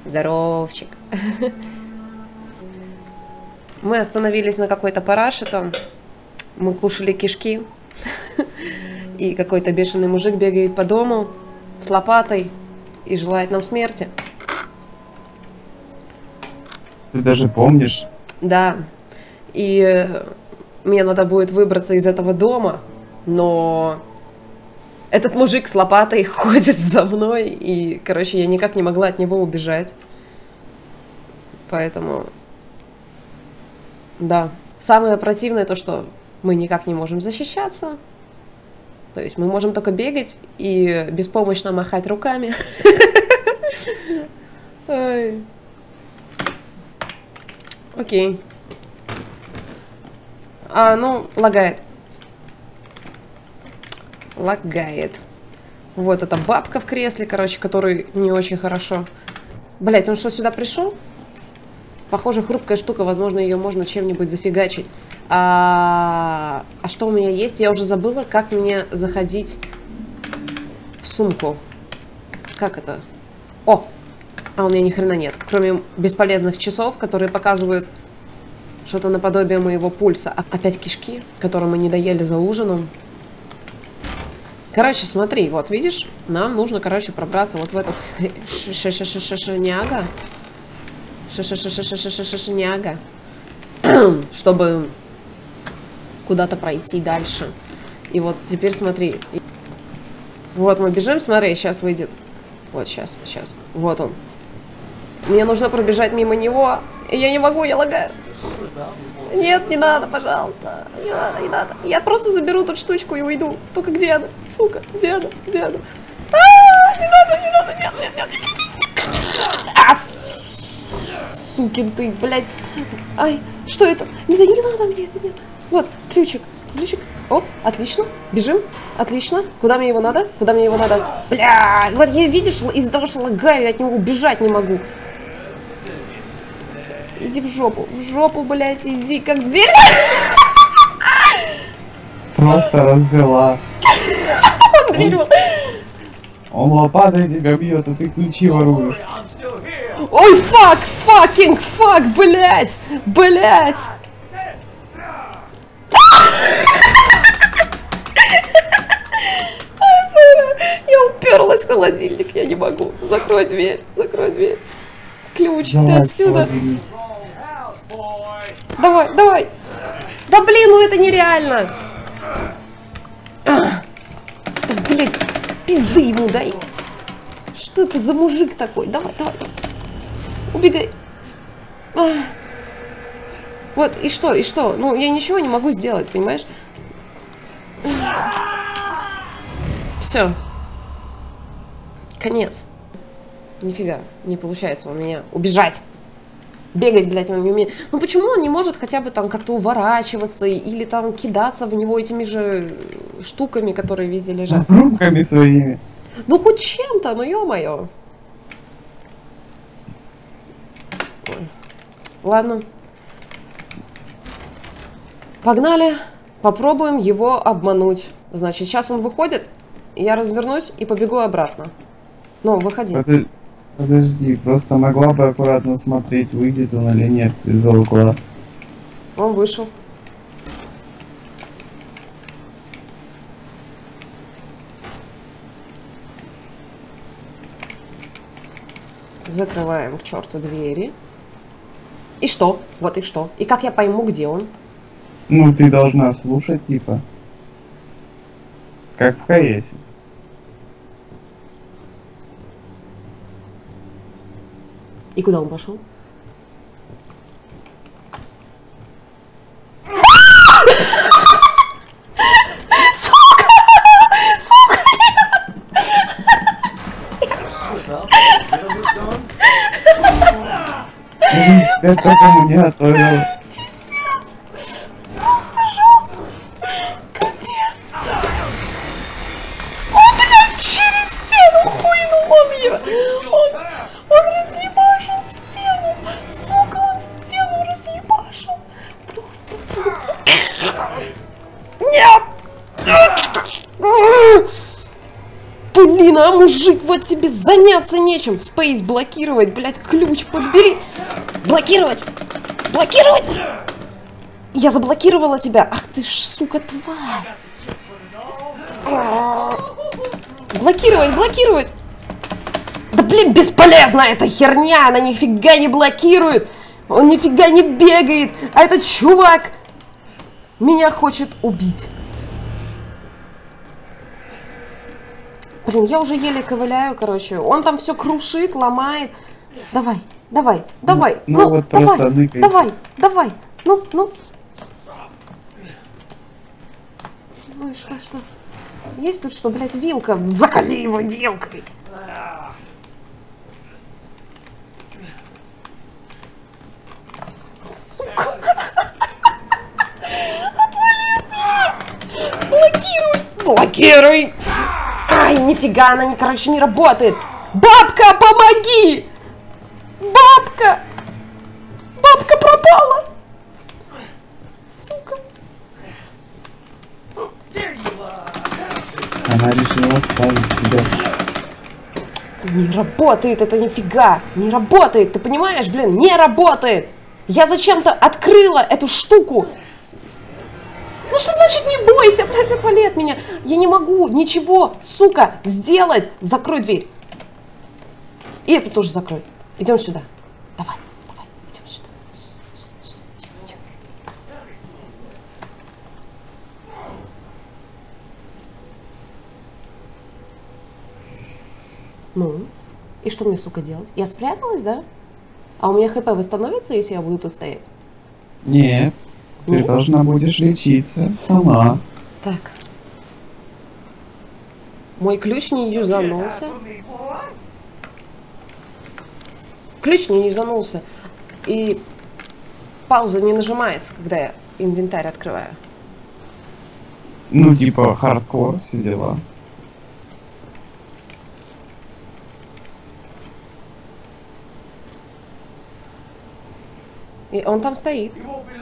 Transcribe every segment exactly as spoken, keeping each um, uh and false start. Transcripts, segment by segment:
Здоровчик. Мы остановились на какой-то параше там. Мы кушали кишки. И какой-то бешеный мужик бегает по дому с лопатой и желает нам смерти. Ты даже помнишь? Да. И мне надо будет выбраться из этого дома, но этот мужик с лопатой ходит за мной, и, короче, я никак не могла от него убежать. Поэтому, да. Самое противное то, что мы никак не можем защищаться. То есть мы можем только бегать и беспомощно махать руками. Окей. А, ну, лагает. Лагает. Вот эта бабка в кресле, короче, который не очень хорошо. Блять, он что, сюда пришел? Похоже, хрупкая штука, возможно, ее можно чем-нибудь зафигачить. А... а что у меня есть? Я уже забыла, как мне заходить в сумку. Как это? О! А у меня ни хрена нет. Кроме бесполезных часов, которые показывают что-то наподобие моего пульса. А опять кишки, которые мы не доели за ужином. Короче, смотри, вот видишь, нам нужно, короче, пробраться вот в эту ш-ш-ш-ш-ш-няга. Ш-ш-ш-ш-ш-ш-ш-няга. Чтобы куда-то пройти дальше. И вот теперь смотри. Вот мы бежим, смотри, сейчас выйдет. Вот сейчас, сейчас. Вот он. Мне нужно пробежать мимо него. И я не могу, я лагаю. Нет, не надо, пожалуйста. Не надо, не надо. Я просто заберу тут штучку и уйду. Только где она? Сука, где она? Где она? А, не надо, не надо, нет, нет, нет, нет, нет. А, сукин ты, блядь. Ай, что это? Не, не надо мне это, нет. Вот, ключик, ключик. Оп, отлично. Бежим. Отлично. Куда мне его надо? Куда мне его надо? Бля, вот я, видишь, из-за того, что лагаю, я от него убежать не могу. Иди в жопу, в жопу, блядь, иди, как дверь. Просто разбила. Он дверь. Он лопатой тебя бьет, а ты ключи воруешь. Ой, фак, факинг, фак, блядь, блядь. Я уперлась в холодильник, я не могу. Закрой дверь, закрой дверь. Ключ, Давай, ты отсюда. холодильник. Давай, давай. Да блин, ну это нереально. Да, блядь, пизды ему дай. Что это за мужик такой? Давай, давай. Убегай. Вот, и что, и что? Ну, я ничего не могу сделать, понимаешь? Все. Конец. Нифига, не получается у меня убежать. Бегать, блядь, он не умеет. Ну почему он не может хотя бы там как-то уворачиваться или там кидаться в него этими же штуками, которые везде лежат? Руками своими. Ну хоть чем-то, ну ё-моё. Ладно. Погнали. Попробуем его обмануть. Значит, сейчас он выходит, я развернусь и побегу обратно. Ну, выходи. Подожди. Подожди, просто могла бы аккуратно смотреть, выйдет он или нет из-за угла. Он вышел. Закрываем к черту двери. И что? Вот и что? И как я пойму, где он? Ну, ты должна слушать, типа. Как в КСе. И куда он пошел? Сука! Сука! Я только не готовил. Просто жопа! Капец! О, блядь, через стену хуйнул он ее! Он, он разъебашил стену! Сука, он стену разъебашил! Просто... Нет! Блин! блин, а, мужик, вот тебе заняться нечем. Спейс блокировать, блядь, ключ подбери. Блокировать! Блокировать! Я заблокировала тебя. Ах ты ж, сука, тварь. Блокировать, блокировать. Да, блин, бесполезна эта херня. Она нифига не блокирует. Он нифига не бегает. А этот чувак меня хочет убить. Блин, я уже еле ковыляю, короче. Он там все крушит, ломает. Давай, давай, давай. Ну, Ну, вот давай, просто ныкайся. давай, давай. Ну, ну. Ну и что, что? Есть тут что, блядь, вилка? Закали его вилкой. Сука. Отвали. Блокируй. Блокируй. Ай, нифига, она, не, короче, не работает. Бабка, помоги. Бабка. Бабка пропала. Сука. Она решила оставить тебя. Не работает это нифига. Не работает, ты понимаешь, блин, не работает. Я зачем-то открыла эту штуку. Ну что значит не бойся, блядь, отвали от меня. Я не могу ничего, сука, сделать. Закрой дверь. И эту тоже закрой. Идем сюда. Давай, давай, идем сюда. Ну, и что мне, сука, делать? Я спряталась, да? А у меня хп восстановится, если я буду тут стоять? Нет, ты Нет? должна будешь лечиться сама. Так. Мой ключ не юзанулся. Ключ не юзанулся. И пауза не нажимается, когда я инвентарь открываю. Ну, типа, хардкор, все дела. И он там стоит.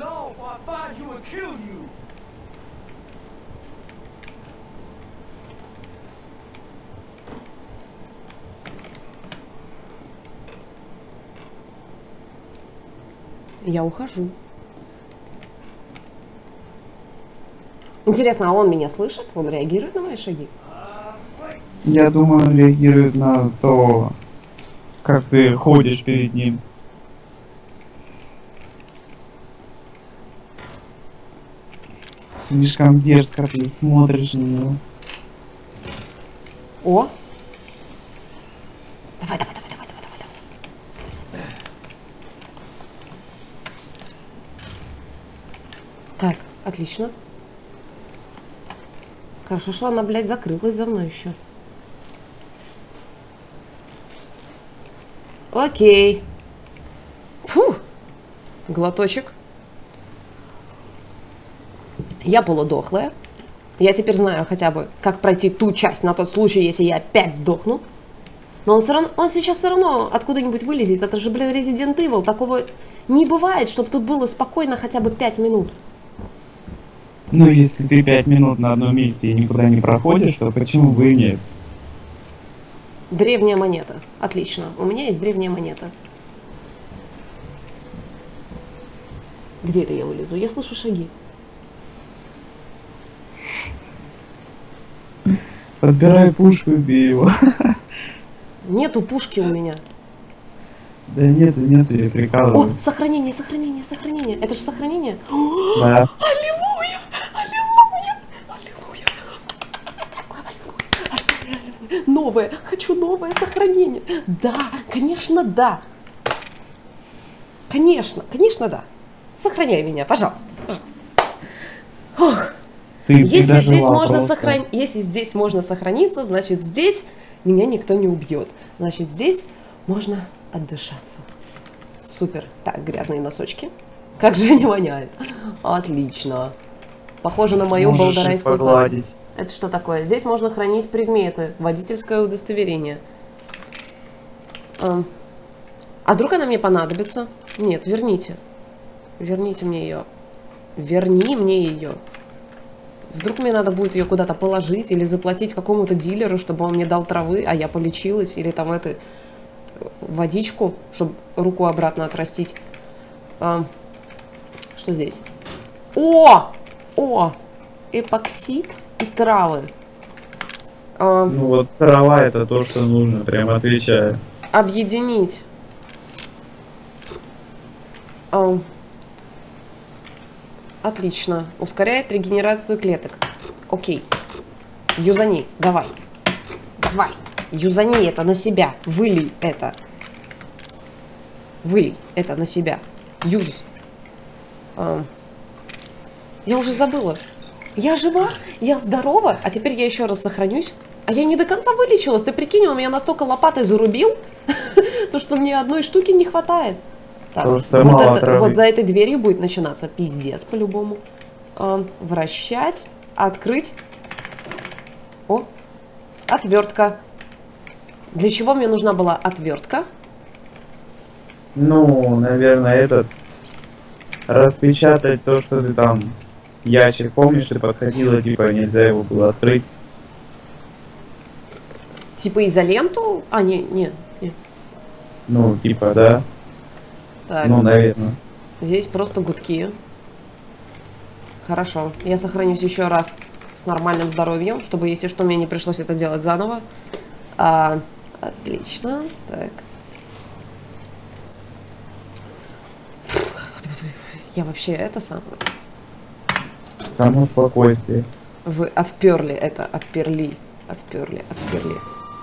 Я ухожу. Интересно, а он меня слышит? Он реагирует на мои шаги? Я думаю, он реагирует на то, как ты ходишь перед ним. Слишком дерзко ты смотришь на него. О! Давай, давай, давай, давай, давай, давай. Слезай. Так, отлично. Хорошо, что она, блядь, закрылась за мной еще. Окей. Фу! Глоточек. Я полудохлая. Я теперь знаю хотя бы, как пройти ту часть на тот случай, если я опять сдохну. Но он, все равно, он сейчас все равно откуда-нибудь вылезет. Это же, блин, Resident Evil. Такого не бывает, чтобы тут было спокойно хотя бы пять минут. Ну, если ты пять минут на одном месте и никуда не проходишь, то почему бы и нет? Древняя монета. Отлично. У меня есть древняя монета. Где это я вылезу? Я слышу шаги. Подбирай пушку и бей его. Нету пушки у меня. Да нету, нету, я прикалываюсь. О, сохранение, сохранение, сохранение. Это же сохранение. Да. Аллилуйя! Аллилуйя! Аллилуйя! Аллилуйя! Аллилуйя! Новое! Хочу новое сохранение! Да! Конечно, да! Конечно, конечно, да! Сохраняй меня, пожалуйста, пожалуйста. Ох. Ты, Если ты здесь можно просто. сохран... Если здесь можно сохраниться, значит здесь меня никто не убьет. Значит здесь можно отдышаться. Супер. Так, грязные носочки. Как же они воняют. Отлично. Похоже на мою Можешь их болгарайскую хату. погладить. Это что такое? Здесь можно хранить предметы. Водительское удостоверение. А, а вдруг она мне понадобится? Нет, верните. Верните мне ее. Верни мне ее. Вдруг мне надо будет ее куда-то положить или заплатить какому-то дилеру, чтобы он мне дал травы, а я полечилась, или там это водичку, чтобы руку обратно отрастить. А, что здесь? О! О! Эпоксид и травы. А, Ну вот трава это то, что нужно, прям отвечаю. объединить. А, отлично. Ускоряет регенерацию клеток. Окей. Юзани, давай. Давай. Юзани это на себя. Вылей это. Вылей это на себя. Юз. А, я уже забыла. Я жива, я здорова, а теперь я еще раз сохранюсь. А я не до конца вылечилась. Ты прикинь, он меня настолько лопатой зарубил, то что мне одной штуки не хватает. Так, вот, это, вот за этой дверью будет начинаться пиздец по-любому. А, вращать, открыть. О, отвертка. Для чего мне нужна была отвертка? Ну, наверное, этот... Распечатать то, что ты там... Ящик, помнишь, ты подходила, типа, нельзя его было открыть. Типа изоленту? А, не, не, не. Ну, типа, да. Так. Ну, наверное. Здесь просто гудки. Хорошо. Я сохранюсь еще раз с нормальным здоровьем, чтобы, если что, мне не пришлось это делать заново. А, отлично. Так. Я вообще это самое... Само спокойствие. Вы отперли это, отперли, отперли, отперли.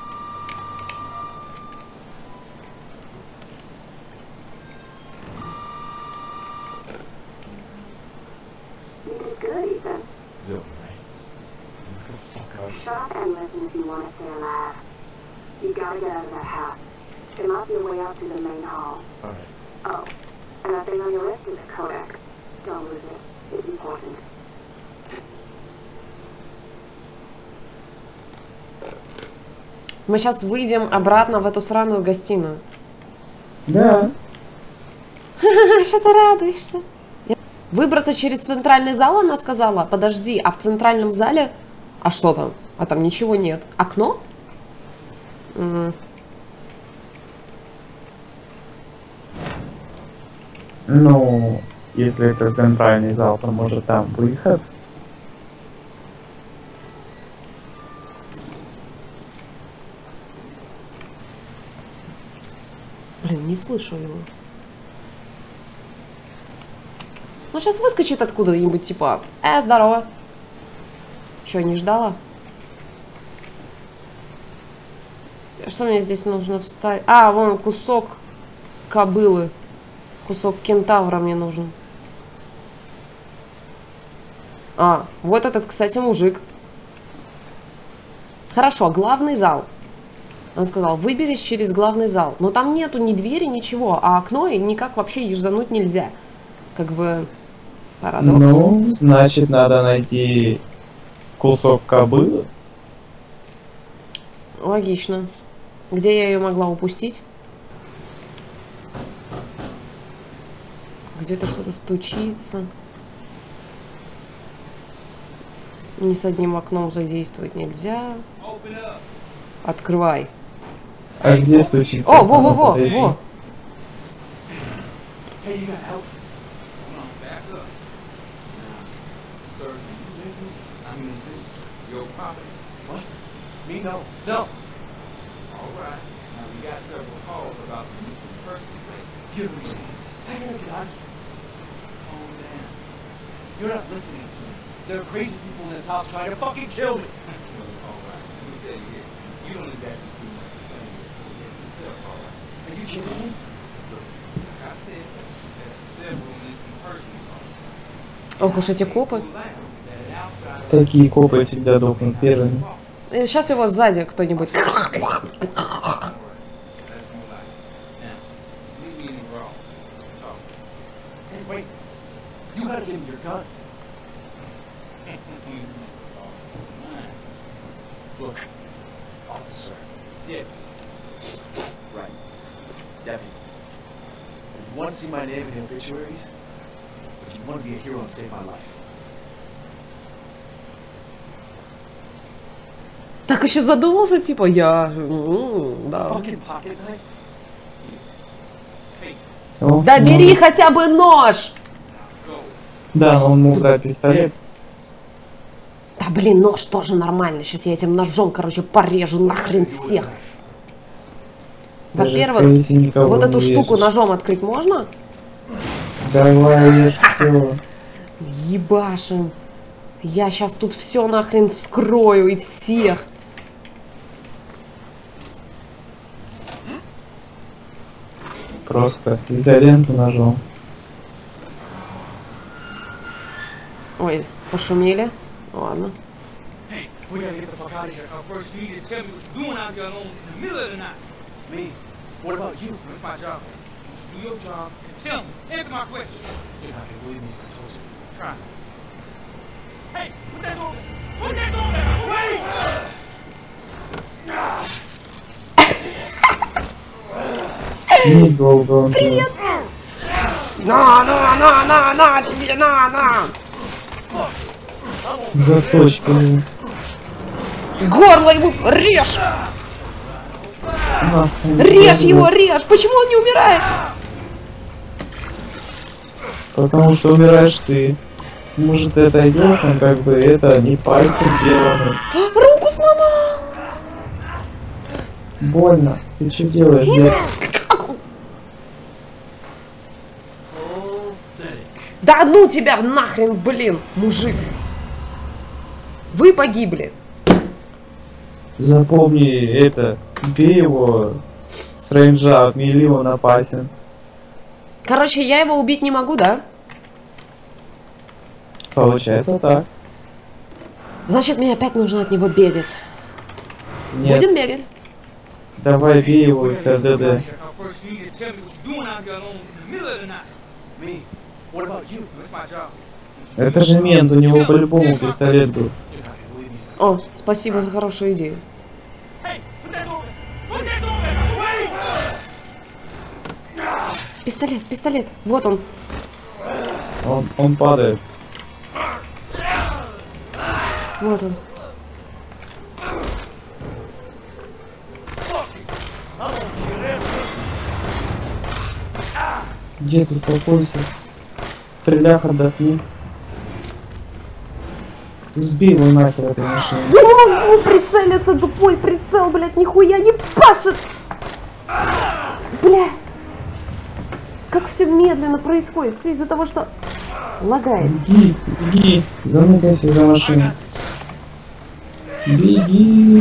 Мы сейчас выйдем обратно в эту сраную гостиную. Да. Что ты радуешься? Выбраться через центральный зал, она сказала. Подожди, а в центральном зале... А что там? А там ничего нет. Окно? М-м. Ну, если это центральный зал, то может там выход? Блин, не слышу его. Ну, сейчас выскочит откуда-нибудь, типа, э, здорово. Что, не ждала? Что мне здесь нужно вставить? А, вон кусок кобылы. Кусок кентавра мне нужен. А, вот этот, кстати, мужик. Хорошо, главный зал. Он сказал, выберись через главный зал. Но там нету ни двери, ничего, а окно и никак вообще юзануть нельзя. Как бы парадокс. Ну, значит, надо найти кусок кобылы. Логично. Где я ее могла упустить? Где-то что-то стучится. Ни с одним окном задействовать нельзя. Открывай. А где стучится? О, во-во-во, во. You're not listening to me. There are crazy people in this house trying to fucking kill me. You don't exactly see much. Are you kidding me? Like I said, there's several missing persons. Ох уж эти копы. Такие копы всегда дохнут первыми. Сейчас его сзади кто-нибудь. You gotta give me your gun. Look, officer. Yeah. Right. Deputy. You want to see my name in the obituaries? But you want to be a hero and save my life. Так еще задумался, типа, я... М, да. Fucking pocket knife. Take. О, Да бери ну, хотя бы нож! Go. Да, он мог дать пистолет. Да блин, нож тоже нормально. Сейчас я этим ножом, короче, порежу нахрен всех. Даже Во-первых, если никого вот не эту штуку вешаешь. ножом открыть можно? Давай, все. Ебашим. Я сейчас тут все нахрен вскрою и всех. Просто изоленту ножом. Ой, пошумели. Ладно. Hey, we gotta get the fuck out of here. Uh, first, you need to tell me what you're doing out here alone in the middle of the night. Me? What about you? That's my job. You do your job and tell me. Answer my question. You're not gonna believe me if I told you. Try. Hey, put that door there. Put that door there. Wait! Недолго он. Привет! На, на, на, на, на, тебе, на, на! Заточками. Горло ему режь! Нахуй. Режь его, режь! Почему он не умирает? Потому что умираешь ты. Может, это идешь, он как бы это не пальцем делано. Руку сломал! Больно. Ты что делаешь, дед? Да ну тебя нахрен, блин, мужик! Вы погибли. Запомни это. Бей его с рейнджа, отмели, он опасен. Короче, я его убить не могу, да? Получается так. Значит, мне опять нужно от него бегать. Нет, Будем бегать. давай бей его с эр дэ дэ. Uh, first, you need to tell me what you're doing out here alone in the middle of the night. Me? What about you? That's my job. Это же мент, у него по-любому пистолет был. You're not gonna believe me if I О, спасибо за хорошую идею. Hey, put that door there. Put that door there. Wait! Пистолет, пистолет. Вот он. Он, он падает. Вот он. Где ты, успокойся. Стрелях, отдохни. Сбей его нахер этой машины. Я не могу прицелиться, тупой прицел, блядь, нихуя не пашет. Бля. Как все медленно происходит. Все из-за того, что лагает. Беги, беги. Замыкайся за машиной. Беги.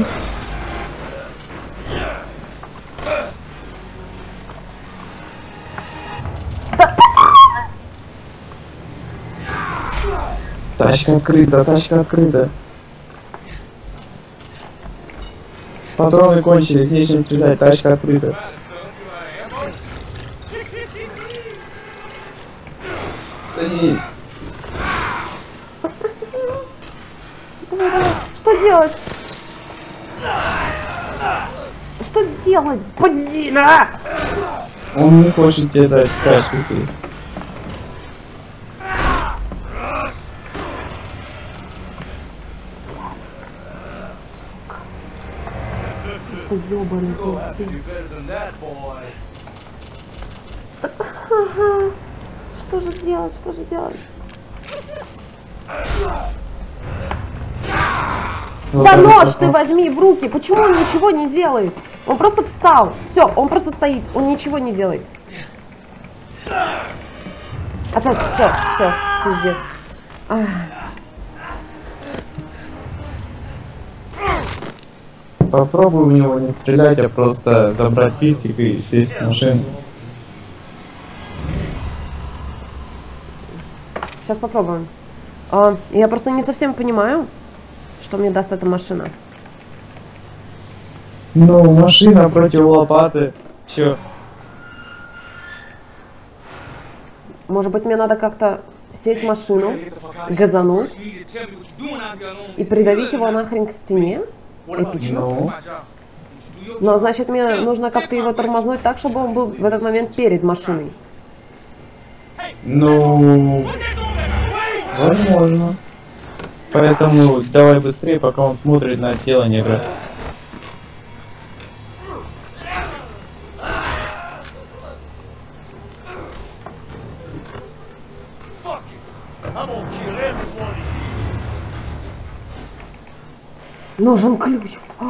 Тачка открыта, тачка открыта. Патроны кончились, нечем стрелять, тачка открыта. Садись. Давай, давай. Что делать? Что делать? Блин, а! Он не хочет тебе дать тачку сесть. Просто ёбаный пиздец. better than that, boy. Ага. Что же делать? Что же делать? Вот Да так нож вот. ты возьми в руки. Почему он ничего не делает? Он просто встал. Все, он просто стоит. Он ничего не делает. Опять, все, все, пиздец. Ах. Попробуй в него не стрелять, а просто забрать пистик и сесть в машину. Сейчас попробуем. А, я просто не совсем понимаю, что мне даст эта машина. Ну, машина против лопаты. Чё? Может быть, мне надо как-то сесть в машину, газануть и придавить его нахрен к стене? Эпично. Ну, Но значит, мне нужно как-то его тормознуть так, чтобы он был в этот момент перед машиной. ну, возможно. Поэтому давай быстрее, пока он смотрит на тело негра. I'm gonna kill every one of you. Нужен ключ.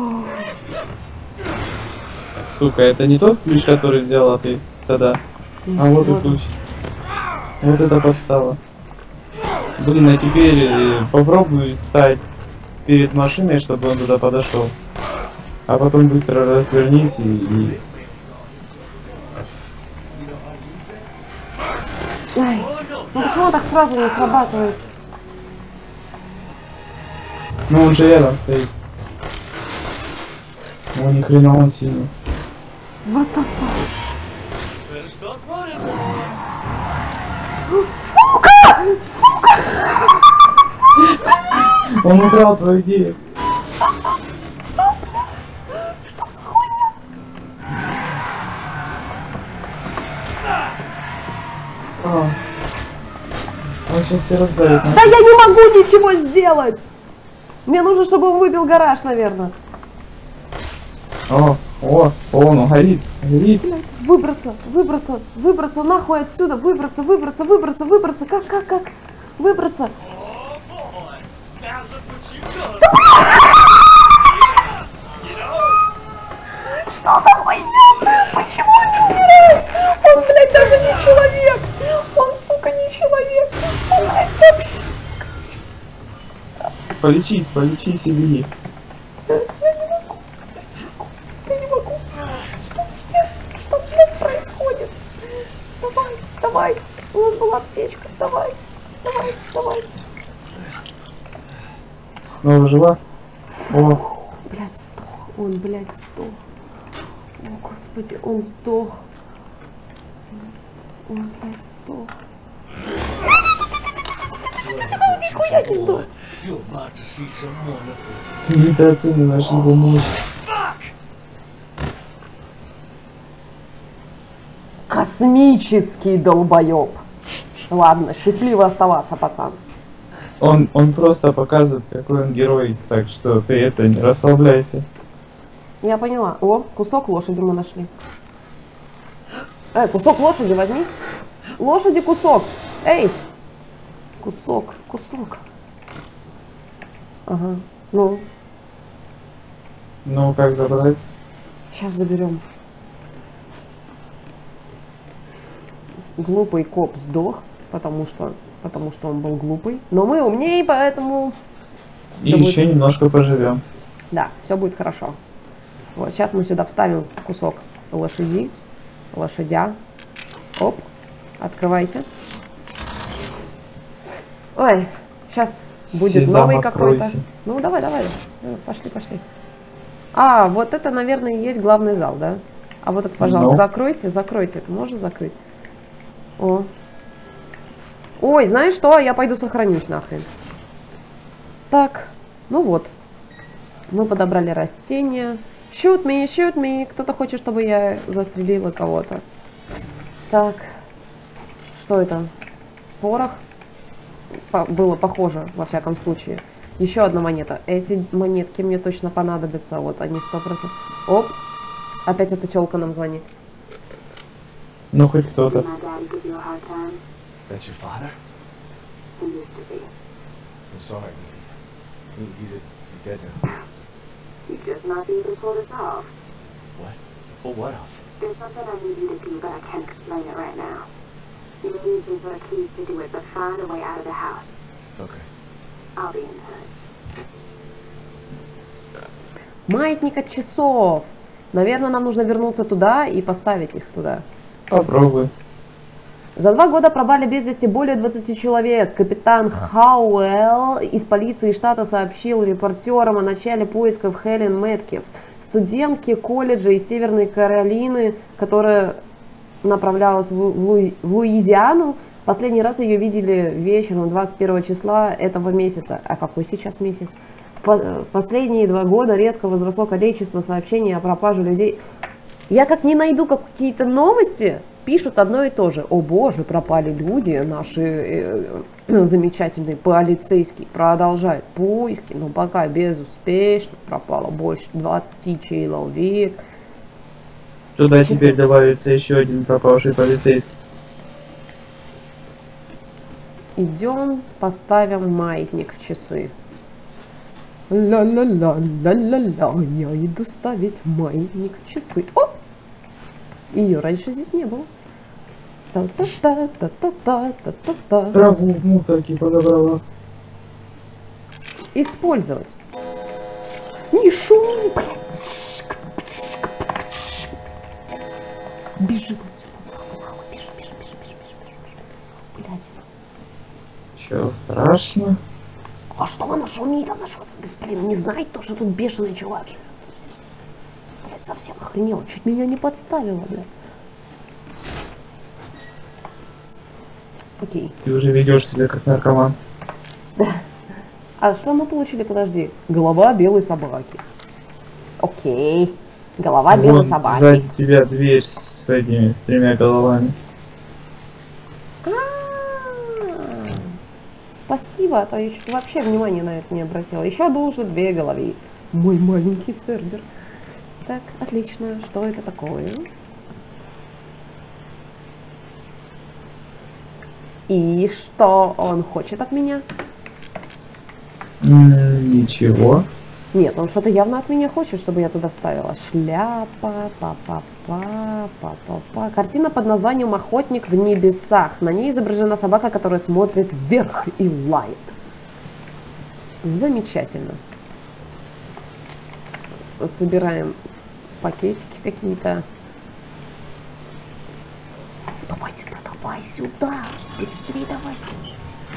Сука, это не тот ключ, который взяла ты тогда. А вот и ключ. Вот это подстава. Блин, а теперь попробуй встать перед машиной, чтобы он туда подошел. А потом быстро развернись и... и... Ай, ну почему он так сразу не срабатывает? Ну он же рядом стоит. Ну ни хрена он сильный. What the fuck? Better start running. Сука! Сука! Он украл твою идею. Что за хуйня? А. Он сейчас все раздавит. Да я не могу ничего сделать! Мне нужно, чтобы он выбил гараж, наверное. О, о, о, ну горит, горит. Блять, выбраться, выбраться, выбраться, нахуй отсюда, выбраться, выбраться, выбраться, выбраться. Как, как, как? Выбраться. Oh boy. Now look what you done. You know? Что за хуйня? Почему он не умирает? Он, блядь, даже не человек. Он, сука, не человек. Он, блядь, вообще, сука, не человек. Полечись, полечись и беги. Я не могу. Что за хер? Что, блядь, происходит? Давай, давай. У нас была аптечка. Давай, давай, давай. Снова жива? О, Блядь, сдох. Он, блядь, сдох. О, господи, он сдох. Он, блядь, сдох. Нихуя не сдох. You're about to see some wonderful. ты недооцениваешь его мощь. Космический долбоеб. Ладно, счастливо оставаться, пацан. Он, он просто показывает, какой он герой, так что ты это не расслабляйся. Я поняла. О, кусок лошади мы нашли. Эй, кусок лошади возьми. Лошади кусок. Эй. Кусок, кусок. Ага. Ну, Ну, как забрать? сейчас заберем. Глупый коп сдох, потому что, потому что он был глупый. Но мы умнее, поэтому... И всё еще будет- немножко поживем. Да, все будет хорошо. Вот, сейчас мы сюда вставим кусок лошади. Лошадя. Оп. Открывайся. Ой, сейчас будет Сезам, новый какой-то. откройся. Ну, давай, давай. Ну, пошли, пошли. А, вот это, наверное, и есть главный зал, да? А вот это, пожалуйста, Ну. закройте, закройте. Это можно закрыть? О. Ой, знаешь что? Я пойду сохранюсь нахрен. Так, ну вот. Мы подобрали растения. Shoot me, shoot me. Кто-то хочет, чтобы я застрелила кого-то. Так. Что это? Порох? По- было похоже, во всяком случае. Еще одна монета. Эти монетки мне точно понадобятся. Вот они сто процентов. Оп. Опять эта тёлка нам звонит. Ну, хоть кто-то. Did my daddy give you a hard time? That's your father? He used to be. I'm sorry. He, he's a, he's dead now. You just not be able to pull this off. What? Pull what off? There's something I need you to do, but I can't explain it right now. You need some sort of keys to do it, but find a way out of the house. Okay. I'll be in touch. Маятник от часов. Наверное, нам нужно вернуться туда и поставить их туда. Попробуй. За два года пропали без вести более двадцати человек. Капитан Хауэлл из полиции штата сообщил репортерам о начале поисков Хелен Мэткив, студентки колледжа из Северной Каролины, которая направлялась в, Лу... в Луизиану. Последний раз ее видели вечером двадцать первого числа этого месяца. А какой сейчас месяц? По... Последние два года резко возросло количество сообщений о пропаже людей. Я как не найду какие-то новости, пишут одно и то же. О боже, пропали люди, наши э, э, замечательные полицейские продолжают поиски, но пока безуспешно, пропало больше двадцати человек. Туда Часы. теперь добавится еще один пропавший полицейский. идем, поставим маятник в часы. Ла-ла-ла, ла-ла-ла, я иду ставить маятник в часы. О! Ее раньше здесь не было. Та-та-та-та-та-та-та-та. Траву в мусорке подобрала. Использовать. Не шуми, блядь. Бежи отсюда. Бежи, бежи, бежи, бежи, бежи, бежи. Блядь. Чё, страшно? А что она шумит? Она что, блин, не знает то, что тут бешеный чувак живет. Блядь, совсем охренел. Чуть меня не подставила, блядь. Окей. Ты уже ведешь себя как наркоман. А что мы получили? Подожди. Голова белой собаки. Окей. Голова белой Вон собаки. сзади тебя дверь с этими, с тремя головами. А-а-а. Спасибо, а то я что-то вообще внимания на это не обратила. Еще должны две головы. Мой маленький сервер. Так, отлично. Что это такое? И что он хочет от меня? М, Ничего. Нет, он что-то явно от меня хочет, чтобы я туда вставила. Шляпа, па-па-па, па-па-па. Картина под названием «Охотник в небесах». На ней изображена собака, которая смотрит вверх и лает. Замечательно. Собираем пакетики какие-то. Давай сюда, давай сюда. Быстрее давай сюда.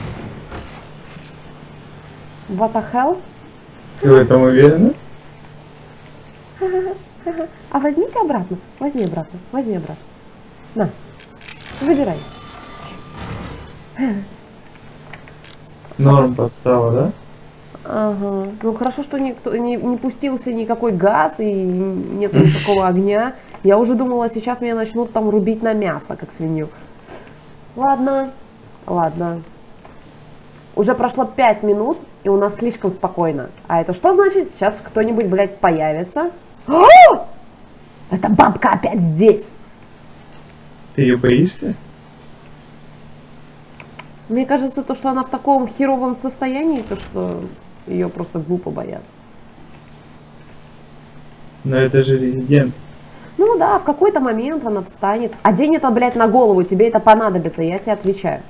What the hell? Ты в этом уверена? А возьмите обратно. Возьми обратно. Возьми обратно. На. Забирай. Норм подстава, да? Ага. Ну хорошо, что никто не, не пустился никакой газ и нет никакого огня. Я уже думала, сейчас меня начнут там рубить на мясо, как свинью. Ладно. Ладно. Уже прошло пять минут, и у нас слишком спокойно. А это что значит? Сейчас кто-нибудь, блядь, появится. О! Эта бабка опять здесь. Ты ее боишься? Мне кажется, то, что она в таком херовом состоянии, то, что ее просто глупо бояться. Но это же резидент. Ну да, в какой-то момент она встанет. Одень это, блядь, на голову, тебе это понадобится, я тебе отвечаю.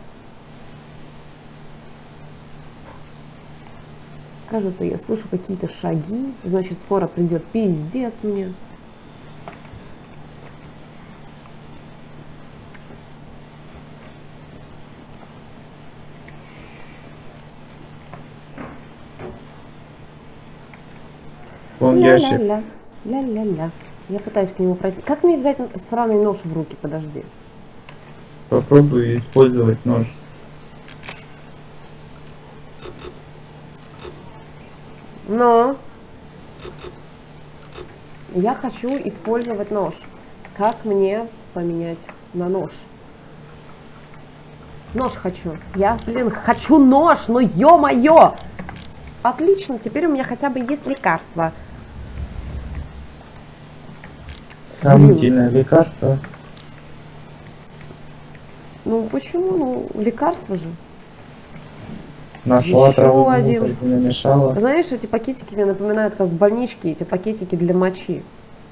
Кажется, я слышу какие-то шаги. Значит, скоро придет пиздец мне. Вон ящик. Ля-ля-ля. Ля-ля-ля. Я пытаюсь к нему пройти. Как мне взять сраный нож в руки? Подожди. Попробуй использовать нож. Но я хочу использовать нож. Как мне поменять на нож? Нож хочу. Я, блин, хочу нож, ну ё-моё! Отлично, теперь у меня хотя бы есть лекарство. Сомнительное лекарство. Ну почему? Ну, лекарство же. Нашла Еще траву, один. мусорку намешала. Знаешь, эти пакетики мне напоминают, как в больничке, эти пакетики для мочи.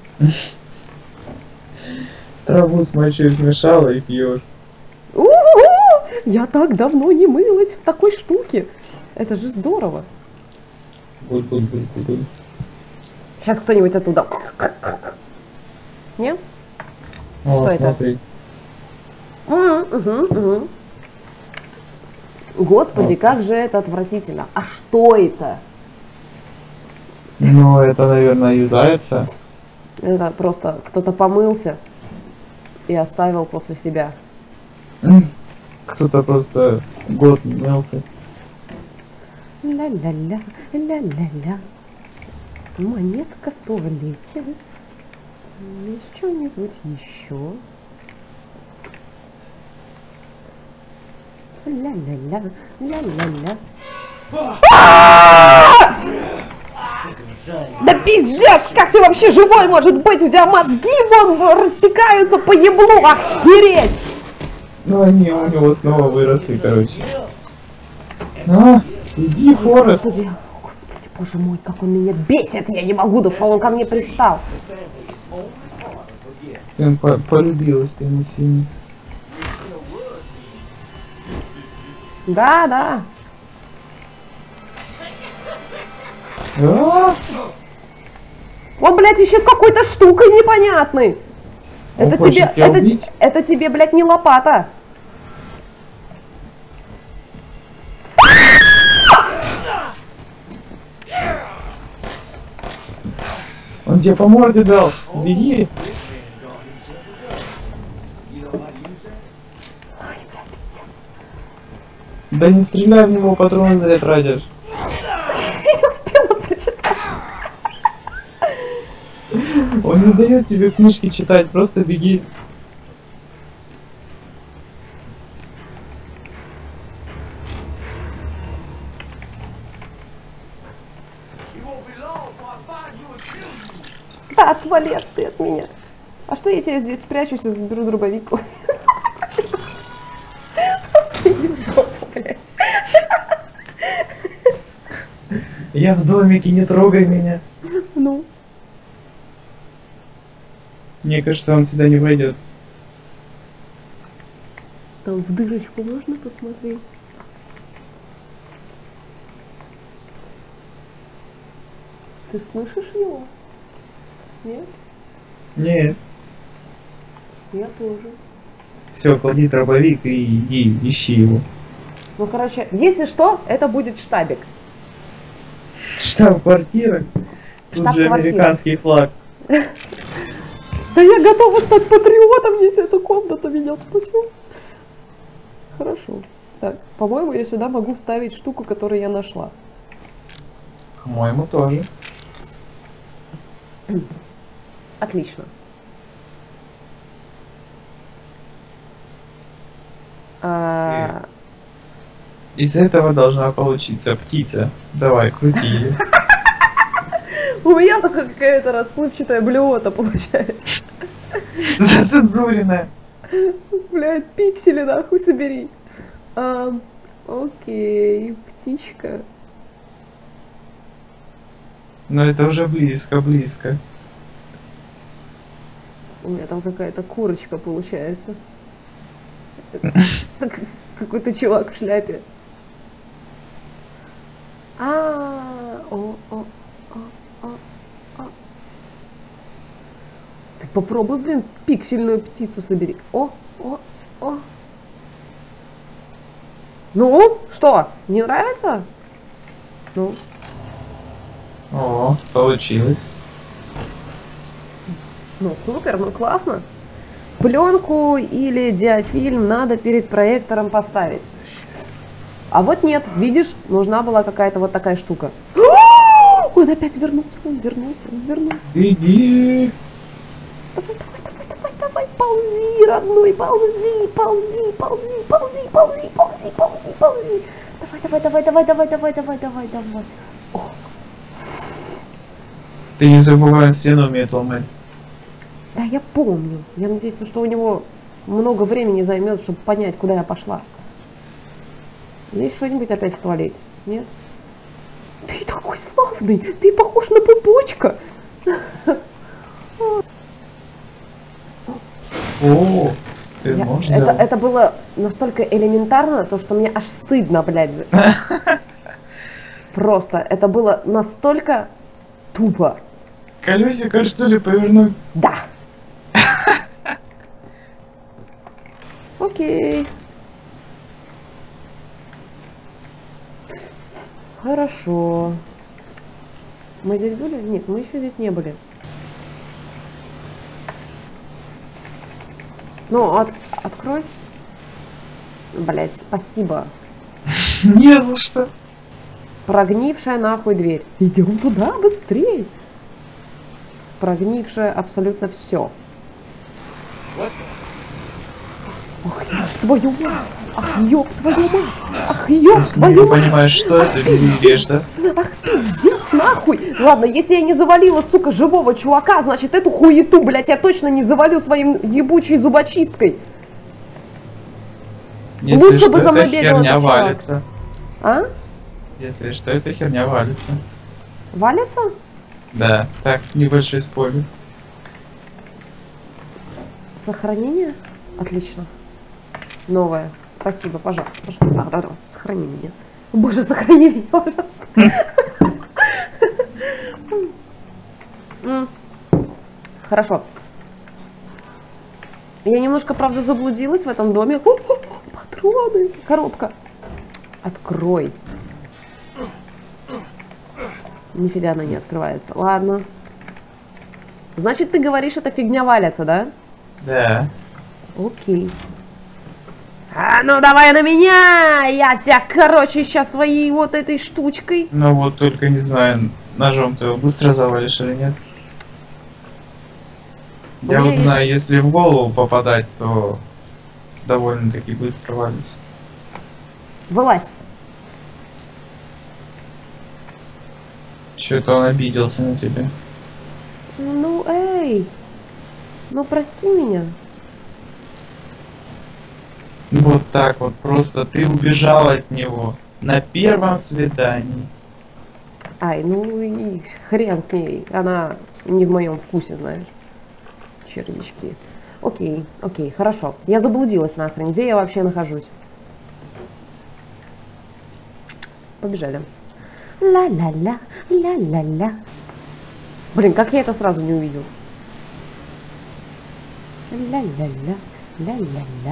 Траву с мочой смешала и пьешь. У-у-у! Я так давно не мылась в такой штуке. Это же здорово. Буль-буль-буль-буль. Сейчас кто-нибудь оттуда. Не? О, Что это? смотри. Угу, угу, угу. Господи, как же это отвратительно. А что это? Ну, это, наверное, юзается. Это просто кто-то помылся и оставил после себя. Кто-то просто год не мылся. Ля-ля-ля, ля-ля-ля. Монетка в туалете. Есть что-нибудь еще? Ля-ля-ля, ля-ля-ля. Да пиздец, как ты вообще живой может быть? У тебя мозги вон растекаются по еблу, охереть! Ну, они у него снова выросли, короче. А, иди, Форест. Господи, господи, боже мой, как он меня бесит, я не могу, да что он ко мне пристал. Ты по полюбилась ты ему сильно. Да, да. А? Он, блядь, еще с какой-то штукой непонятной. Он Это хочет тебе, тебя это, убить? те- это тебе, блядь, не лопата. Он тебе по морде дал. Беги. Ой, блядь, пиздец. Да не стреляй в него, патроны зря тратишь. Я не успела прочитать. Он не дает тебе книжки читать, просто беги. Да, отвали от- ты от меня. А что, если я здесь спрячусь и заберу дробовик? Просто иди в жопу, блядь. Я в домике, не трогай меня. Ну. Мне кажется, он сюда не войдет. Там в дырочку можно посмотреть? Ты слышишь его? Нет? Нет. Я тоже. Все, клади дробовик и иди, ищи его. Ну, короче, если что, это будет штабик. Штаб-квартира. Тут же Штаб-квартира. американский флаг. Да я готова стать патриотом, если эта комната меня спасет. Хорошо. Так, по-моему, я сюда могу вставить штуку, которую я нашла. По-моему, тоже. Отлично. А, Из этого должна получиться птица. Давай, крути ее. У меня только какая-то расплывчатая блюота получается. Зацензуренная. Блять, пиксели нахуй собери. А, окей, птичка. Но это уже близко, близко. У меня там какая-то курочка получается. Так, какой-то чувак в шляпе. А, о, о, о, о, о. Ты попробуй, блин, пиксельную птицу собери. О, о, о. Ну, что, не нравится? Ну, О, получилось. ну супер, ну классно. Пленку или диафильм надо перед проектором поставить. А вот нет, видишь, нужна была какая-то вот такая штука. Он опять вернулся, он вернулся, он вернулся. Беги. Давай, давай, давай, давай, давай, ползи, родной, ползи, ползи, ползи, ползи, ползи, ползи, ползи, ползи. Давай, давай, давай, давай, давай, давай, давай, давай, давай. О, Ты не забывай, он стену умеет ломать. да я помню. Я надеюсь, что у него много времени займет, чтобы понять, куда я пошла. Есть что-нибудь опять в туалете? Нет? Ты такой славный! Ты похож на пупочка! О, ты Я- можешь это, сделать? это было настолько элементарно, то что мне аж стыдно, блядь. за- Просто это было настолько тупо. Колесико что ли повернуть? Да. Окей. Хорошо. Мы здесь были? Нет, мы еще здесь не были. Ну, от- открой. Блять, спасибо. Не за что. Прогнившая нахуй дверь. Идем туда, быстрей. Прогнившая абсолютно все. Ах, ёб твою мать! Ах, ёб твою мать! Ах, ёб Если твою не мать! понимаешь, что это, бери да? Ах, пиздец, нахуй! Ладно, если я не завалила, сука, живого чувака, значит, эту хуету, блядь, я точно не завалю своим ебучей зубочисткой. Если Лучше что, бы за эта мной бегал херня этот чувак. валится. А? Если что, эта херня валится. Валится? Да, так, небольшой спойлер. Сохранение? Отлично. Новое. Спасибо, пожалуйста. пожалуйста. Да, да, да. Сохрани меня. Боже, сохрани меня, пожалуйста. Хорошо. Я немножко, правда, заблудилась в этом доме. О, о, патроны! Коробка. Открой. Нифига она не открывается. Ладно. Значит, ты говоришь, эта фигня валится, да? Да. Окей. А ну давай на меня! Я тебя, короче, сейчас своей вот этой штучкой. Ну вот только не знаю, ножом ты его быстро завалишь или нет. У Я меня вот есть- знаю, если в голову попадать, то довольно-таки быстро валится. Вылазь. Что-то он обиделся на тебя. Ну, эй. Ну, прости меня. Вот так вот, просто ты убежал от него на первом свидании. Ай, ну и хрен с ней. Она не в моем вкусе, знаешь. Червячки. Окей, окей, хорошо. Я заблудилась нахрен. Где я вообще нахожусь? Побежали. Ла-ла-ла, ла-ла-ла. Блин, как я это сразу не увидел? Ла-ла-ла, ла-ла-ла.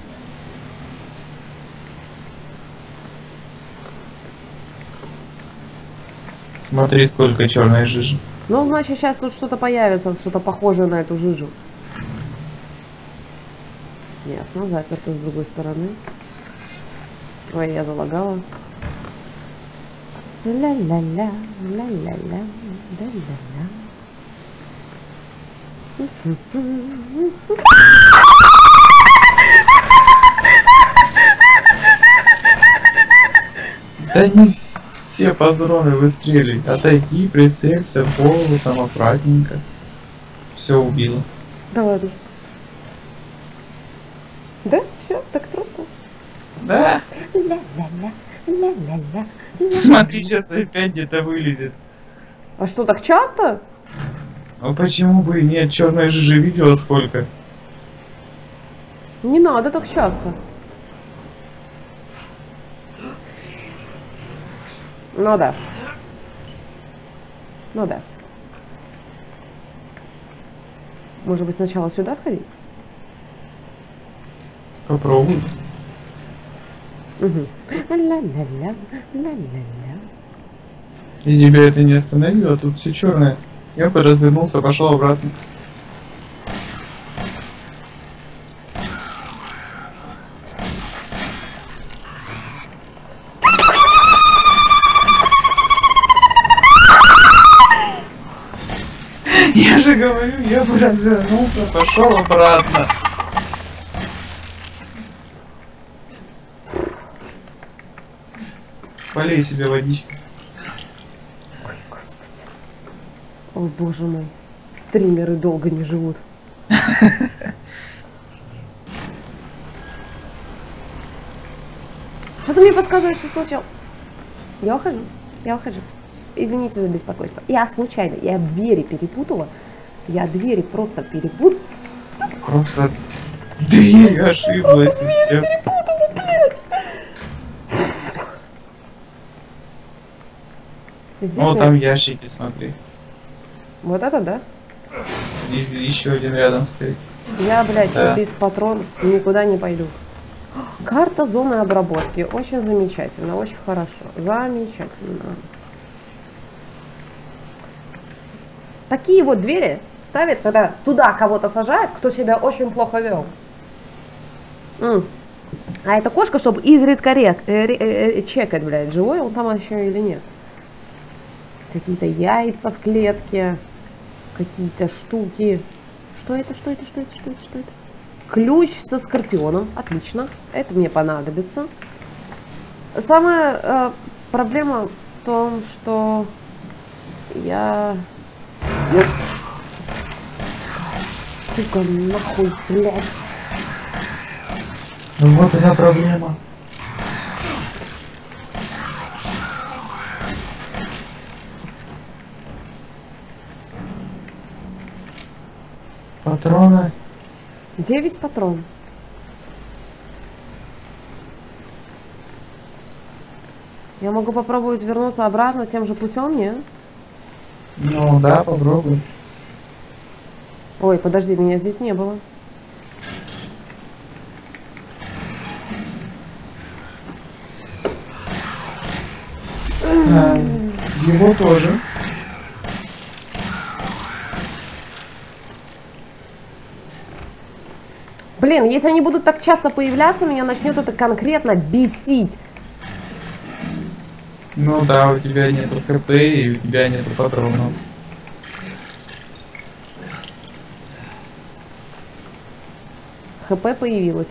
Смотри, сколько черной жижи. Ну, значит, сейчас тут что-то появится, что-то похожее на эту жижу. Ясно, заперто с другой стороны. Ой, я залагала. Ла-ла-ла, ла-ла-ла, ла-ла-ла. Да не все патроны выстрелили. Отойди, прицелься, в голову, там аккуратненько. Все убило. Да ладно. Да? Все, так просто. Да? Ла-ла-ла, ла-ла-ла, ла-ла-ла. Смотри, сейчас опять где-то вылезет. А что, так часто? Ну почему бы и нет? Черной жижи видела сколько? Не надо так часто. Ну да. Ну да. Может быть, сначала сюда сходить? Попробуй. Угу. Ла-ла-ла, ла-ла-ла. И тебя это не остановило, тут все черное. Я бы развернулся, пошел обратно. Я же говорю, я бы развернулся, пошел обратно. Полей себе водички. Ой, господи. О, боже мой. Стримеры долго не живут. Что ты мне подсказываешь, что случилось? Я ухожу. Я ухожу. Извините за беспокойство. Я случайно. Я двери перепутала. Я двери просто перепутала. Просто дверь ошиблась и все. Перепутала, блядь. Здесь О, мне- там ящики, смотри. Вот это, да? И еще один рядом стоит. Я, блядь, Да. без патрон никуда не пойду. Карта зоны обработки. Очень замечательно, очень хорошо. Замечательно. Такие вот двери ставят, когда туда кого-то сажают, кто себя очень плохо вел. М. А эта кошка, чтобы изредка рек, э, ре- э, э, чекать, блядь, живой он там еще или нет. Какие-то яйца в клетке, какие-то штуки. Что это, что это, что это, что это, что это? Ключ со скорпионом. Отлично. Это мне понадобится. Самая э, проблема в том, что я... я... Сука, нахуй, блядь. Ну вот она проблема. патроны. девять патронов. Я могу попробовать вернуться обратно тем же путем, не? Ну да, попробуй. Ой, подожди, меня здесь не было. А, его тоже. Блин, если они будут так часто появляться, меня начнет это конкретно бесить. Ну да, у тебя нету хп и у тебя нету патронов. ХП появилось.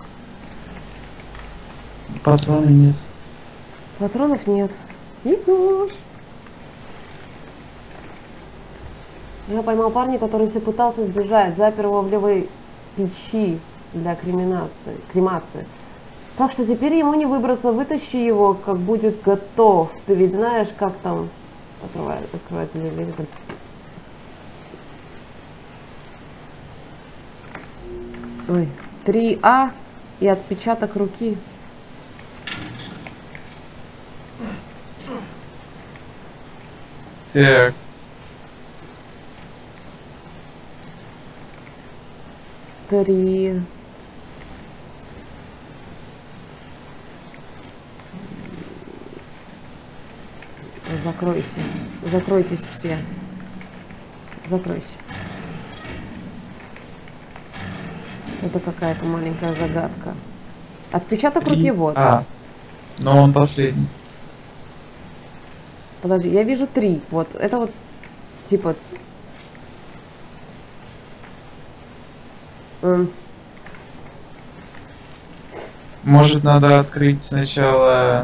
Патроны нет. Патронов нет. Есть нож. Я поймал парня, который все пытался сбежать. Запер его в левой печи для креминации, кремации. Так что теперь ему не выбраться. Вытащи его, как будет готов. Ты ведь знаешь, как там открывать, открывать или ой, три А и отпечаток руки. Так. Три. Закройся. Закройтесь все. Закройся. Это какая-то маленькая загадка. Отпечаток Три. руки вот. А, но он последний. Подожди, я вижу три. Вот, это вот, типа... М. Может, надо открыть сначала...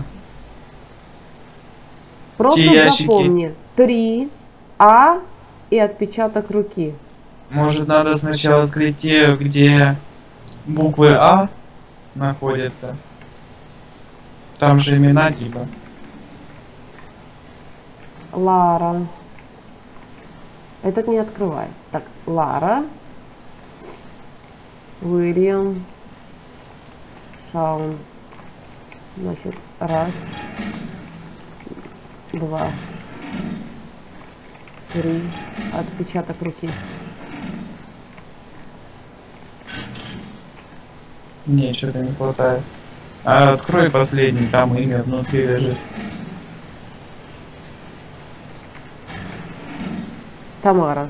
Просто Те ящики. запомни. Три А и отпечаток руки. Может, надо сначала открыть те, где буквы А находятся. Там же имена типа. Лара. Этот не открывается. Так, Лара. Уильям. Шаун. Значит, раз. Два. Три. Отпечаток руки. Не, что-то не хватает. А открой последний, там имя внутри лежит. Тамара.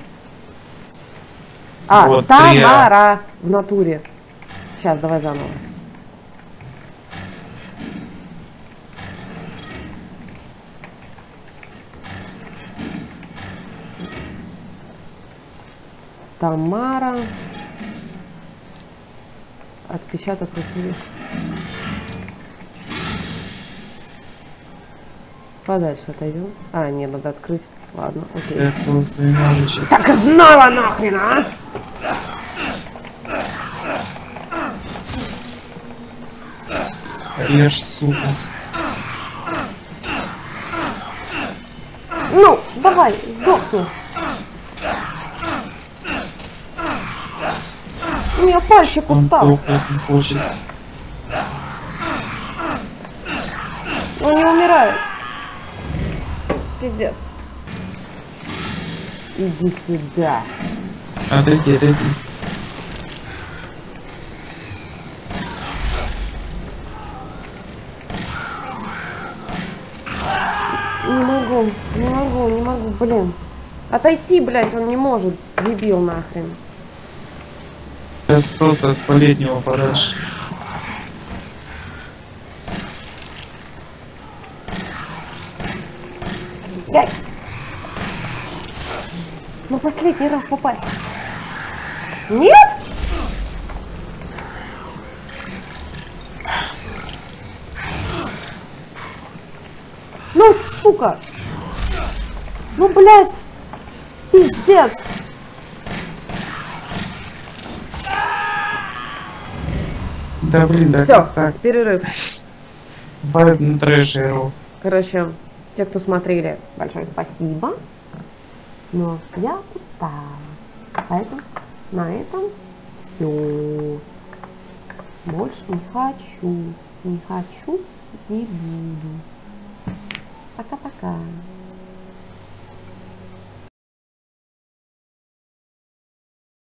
А, Вот, Тамара в натуре. Сейчас, давай заново. Тамара. Отпечаток руки. Подальше отойдем. А, не, надо открыть. Ладно, окей. Это свиножичек. Так и знала нахрен, а! Режь, сука. Ну, давай, сдохни. У меня пальчик Он устал. плохо не хочет. Он не умирает. Пиздец. Иди сюда. Отойди, отойди. Не могу, не могу, не могу, блин. Отойти, блядь, он не может. Дебил нахрен. Сейчас просто с последнего подальше. Блядь. Ну, последний раз попасть. Нет? Ну, сука. Ну, блядь. Пиздец. Да блин, да Все, как так? перерыв. Бывает на трэшеру. Короче, те, кто смотрели, большое спасибо. Но я устала. Поэтому на этом все. Больше не хочу. Не хочу, не буду. Пока-пока.